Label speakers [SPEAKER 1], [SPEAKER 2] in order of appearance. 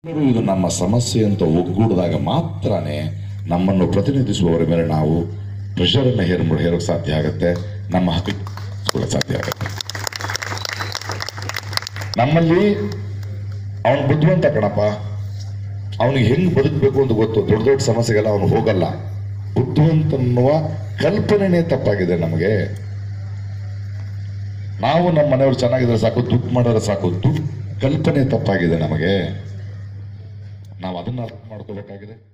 [SPEAKER 1] ಇದು ನಮ್ಮ ಸಮಸ್ಯೆ ಅಂತ ಒಗ್ಗೂಡಿದಾಗ ಮಾತ್ರನೇ ನಮ್ಮನ್ನು ಪ್ರತಿನಿಧಿಸುವವರ ಮೇಲೆ ನಾವು ಪ್ರೆಷರನ್ನು ಹೇರೋಕ್ಕೆ ಸಾಧ್ಯ ಆಗುತ್ತೆ, ನಮ್ಮ ಹಕ್ಕು ಸಾಧ್ಯ ಆಗುತ್ತೆ. ನಮ್ಮಲ್ಲಿ ಅವನು ಬುದ್ಧಿವಂತ ಕಣಪ್ಪ, ಅವನಿಗೆ ಹೆಂಗ್ ಬದುಕಬೇಕು ಅಂತ ಗೊತ್ತು, ದೊಡ್ಡ ದೊಡ್ಡ ಸಮಸ್ಯೆಗೆಲ್ಲ ಅವನು ಹೋಗಲ್ಲ. ಬುದ್ಧಿವಂತನ್ನುವ ಕಲ್ಪನೆನೇ ತಪ್ಪಾಗಿದೆ ನಮಗೆ. ನಾವು ನಮ್ಮ ಮನೆಯವರು ಚೆನ್ನಾಗಿದ್ರೆ ಸಾಕು, ದುಡ್ಡು ಮಾಡಿದ್ರೆ ಸಾಕು, ದುಡ್ಡು ಕಲ್ಪನೆ ತಪ್ಪಾಗಿದೆ ನಮಗೆ. ನಾವು ಅದನ್ನ ಅರ್ಥ ಮಾಡ್ಕೋಬೇಕಾಗಿದೆ.